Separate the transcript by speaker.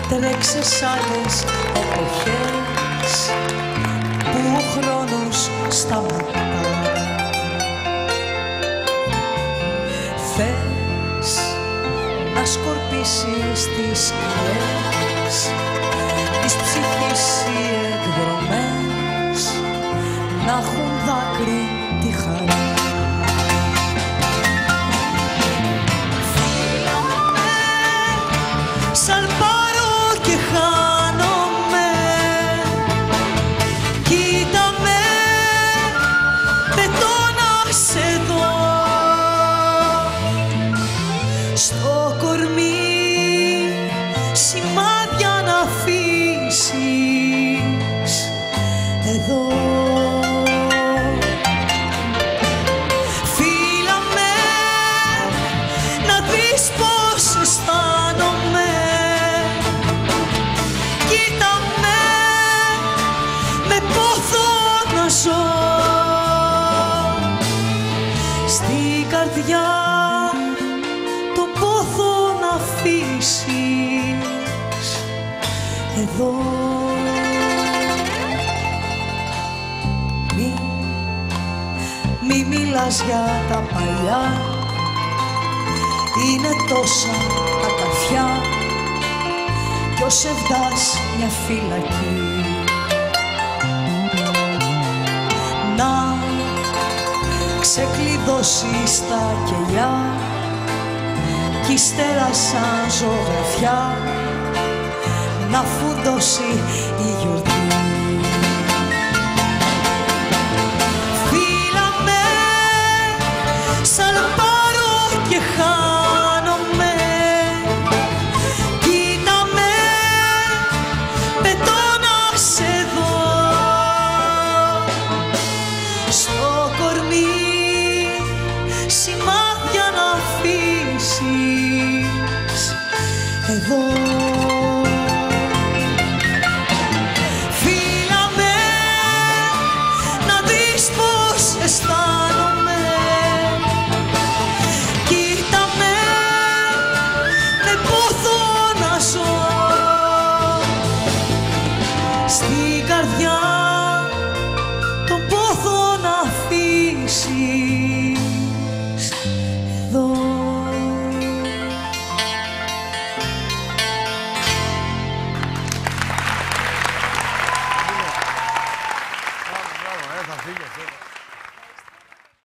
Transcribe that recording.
Speaker 1: τρέξες άλλες εποχές που ο χρόνος σταματά. Θες να σκορπίσεις τις σκιές της ψυχής οι εκδρομές να έχουν δάκρυ τη χαρά. Σαλπάρω και χάνομαι, κοίτα με, πετώ να σε δω στο κορμί, σημάδια να αφήσεις εδώ. Φίλα με, να δεις πως αισθάνομαι. Στην καρδιά το πόθο να αφήσεις εδώ. Μη μιλάς για τα παλιά, είναι τόσα τα καρφιά κι ως Σεβδάς μια φυλακή. Να ξεκλειδώσεις τα κελιά κι ύστερα σαν ζωγραφιά να φουντώσει η γιορτή. Φίλα με, σαλπάρω και χάνομαι, κοίτα με, πετώ να σε δω στο κορμί, σημάδια να αφήσεις εδώ.